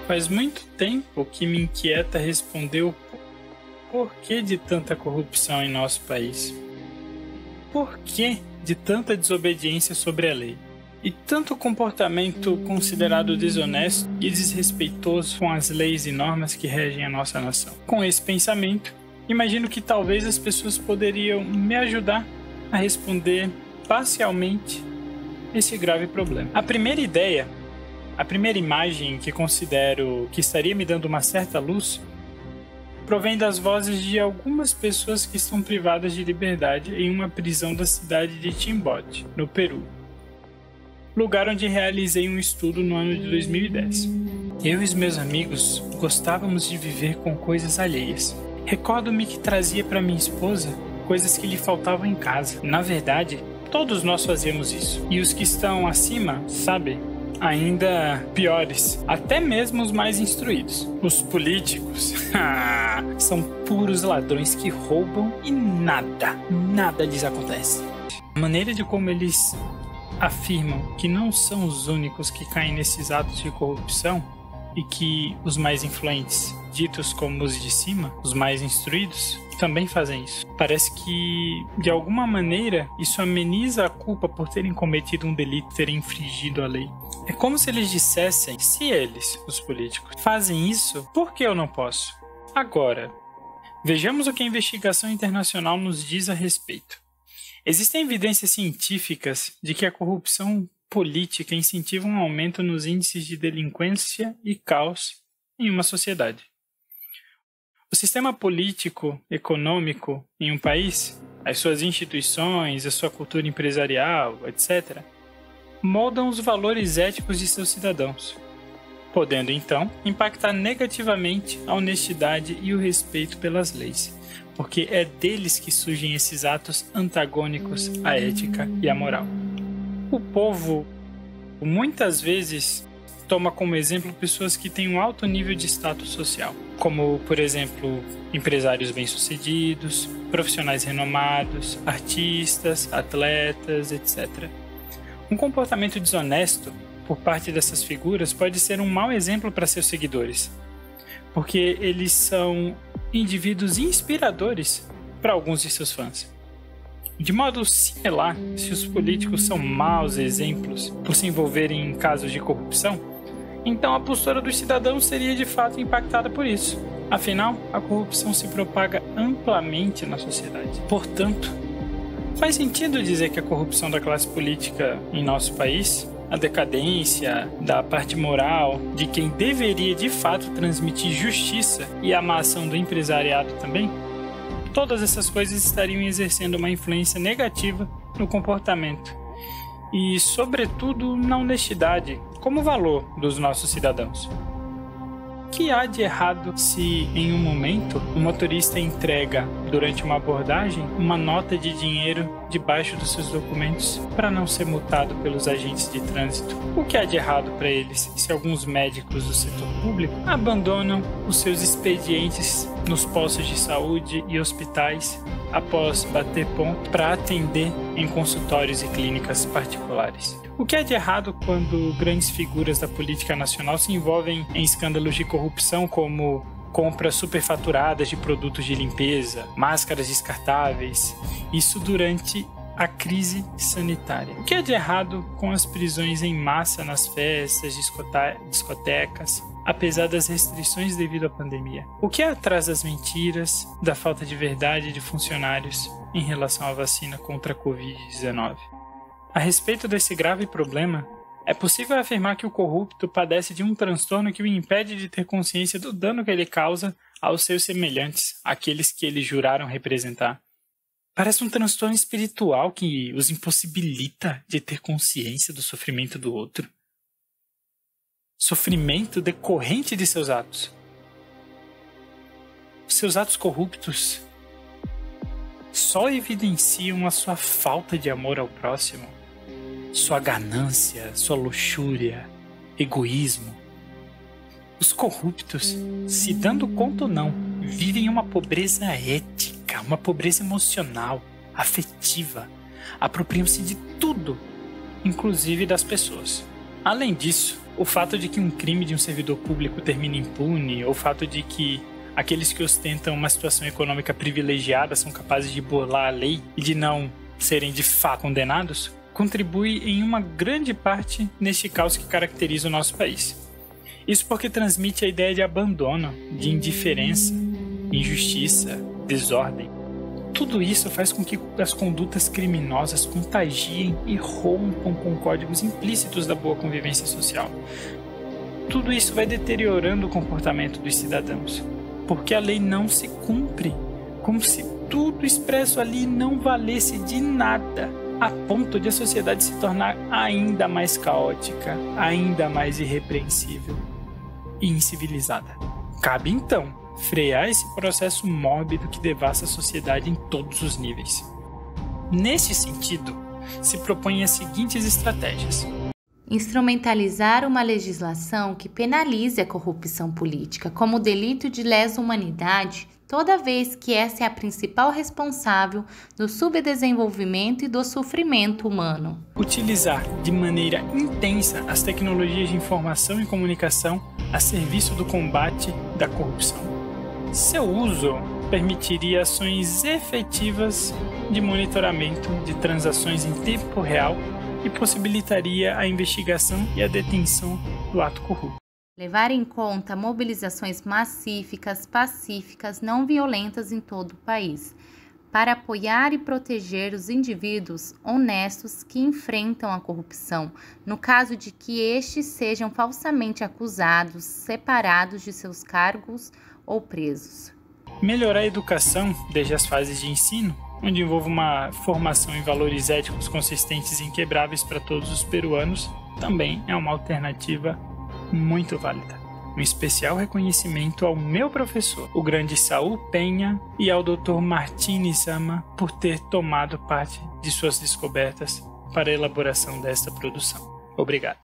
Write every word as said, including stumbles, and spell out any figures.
Faz muito tempo que me inquieta responder o porquê de tanta corrupção em nosso país. Por que de tanta desobediência sobre a lei? E tanto comportamento considerado desonesto e desrespeitoso com as leis e normas que regem a nossa nação. Com esse pensamento, imagino que talvez as pessoas poderiam me ajudar a responder parcialmente esse grave problema. A primeira ideia, a primeira imagem que considero que estaria me dando uma certa luz, provém das vozes de algumas pessoas que estão privadas de liberdade em uma prisão da cidade de Chimbote, no Peru. Lugar onde realizei um estudo no ano de dois mil e dez. Eu e os meus amigos gostávamos de viver com coisas alheias. Recordo-me que trazia para minha esposa coisas que lhe faltavam em casa. Na verdade, todos nós fazíamos isso. E os que estão acima, sabe, ainda piores, até mesmo os mais instruídos. Os políticos são puros ladrões que roubam e nada, nada lhes acontece. A maneira de como eles afirmam que não são os únicos que caem nesses atos de corrupção e que os mais influentes, ditos como os de cima, os mais instruídos, também fazem isso. Parece que, de alguma maneira, isso ameniza a culpa por terem cometido um delito, terem infringido a lei. É como se eles dissessem, se eles, os políticos, fazem isso, por que eu não posso? Agora, vejamos o que a investigação internacional nos diz a respeito. Existem evidências científicas de que a corrupção política incentiva um aumento nos índices de delinquência e caos em uma sociedade. O sistema político, econômico em um país, as suas instituições, a sua cultura empresarial, etcétera, moldam os valores éticos de seus cidadãos, podendo então impactar negativamente a honestidade e o respeito pelas leis, porque é deles que surgem esses atos antagônicos à ética e à moral. O povo muitas vezes toma como exemplo pessoas que têm um alto nível de status social, como, por exemplo, empresários bem-sucedidos, profissionais renomados, artistas, atletas, etcétera. Um comportamento desonesto por parte dessas figuras pode ser um mau exemplo para seus seguidores, porque eles são indivíduos inspiradores para alguns de seus fãs. De modo similar, se os políticos são maus exemplos por se envolverem em casos de corrupção, então a postura dos cidadãos seria de fato impactada por isso. Afinal, a corrupção se propaga amplamente na sociedade. Portanto, faz sentido dizer que a corrupção da classe política em nosso país, a decadência da parte moral de quem deveria de fato transmitir justiça e a má ação do empresariado também, todas essas coisas estariam exercendo uma influência negativa no comportamento e, sobretudo, na honestidade como valor dos nossos cidadãos. O que há de errado se, em um momento, o motorista entrega, durante uma abordagem, uma nota de dinheiro debaixo dos seus documentos para não ser multado pelos agentes de trânsito? O que há de errado para eles se alguns médicos do setor público abandonam os seus expedientes nos postos de saúde e hospitais após bater ponto para atender em consultórios e clínicas particulares? O que é de errado quando grandes figuras da política nacional se envolvem em escândalos de corrupção como compras superfaturadas de produtos de limpeza, máscaras descartáveis, isso durante a crise sanitária? O que é de errado com as prisões em massa nas festas, discotecas, apesar das restrições devido à pandemia? O que é atrás das mentiras, da falta de verdade de funcionários em relação à vacina contra a covid dezenove? A respeito desse grave problema, é possível afirmar que o corrupto padece de um transtorno que o impede de ter consciência do dano que ele causa aos seus semelhantes, aqueles que eles juraram representar. Parece um transtorno espiritual que os impossibilita de ter consciência do sofrimento do outro. Sofrimento decorrente de seus atos. Seus atos corruptos só evidenciam a sua falta de amor ao próximo, sua ganância, sua luxúria, egoísmo. Os corruptos, se dando conta ou não, vivem uma pobreza ética, uma pobreza emocional, afetiva, apropriam-se de tudo, inclusive das pessoas. Além disso, O fato de que um crime de um servidor público termine impune, ou o fato de que aqueles que ostentam uma situação econômica privilegiada são capazes de burlar a lei e de não serem de fato condenados, contribui em uma grande parte neste caos que caracteriza o nosso país. Isso porque transmite a ideia de abandono, de indiferença, injustiça, desordem. Tudo isso faz com que as condutas criminosas contagiem e rompam com códigos implícitos da boa convivência social. Tudo isso vai deteriorando o comportamento dos cidadãos, porque a lei não se cumpre, como se tudo expresso ali não valesse de nada, a ponto de a sociedade se tornar ainda mais caótica, ainda mais irrepreensível e incivilizada. Cabe então frear esse processo mórbido que devasta a sociedade em todos os níveis. Nesse sentido, se propõem as seguintes estratégias: instrumentalizar uma legislação que penalize a corrupção política como delito de lesa humanidade, toda vez que essa é a principal responsável do subdesenvolvimento e do sofrimento humano. Utilizar de maneira intensa as tecnologias de informação e comunicação a serviço do combate da corrupção. Seu uso permitiria ações efetivas de monitoramento de transações em tempo real e possibilitaria a investigação e a detenção do ato corrupto. Levar em conta mobilizações massíficas, pacíficas, não violentas em todo o país, para apoiar e proteger os indivíduos honestos que enfrentam a corrupção, no caso de que estes sejam falsamente acusados, separados de seus cargos ou presos. Melhorar a educação desde as fases de ensino, onde envolve uma formação em valores éticos consistentes e inquebráveis para todos os peruanos, também é uma alternativa muito válida. Um especial reconhecimento ao meu professor, o grande Saul Penha, e ao doutor Martins Ama por ter tomado parte de suas descobertas para a elaboração desta produção. Obrigado.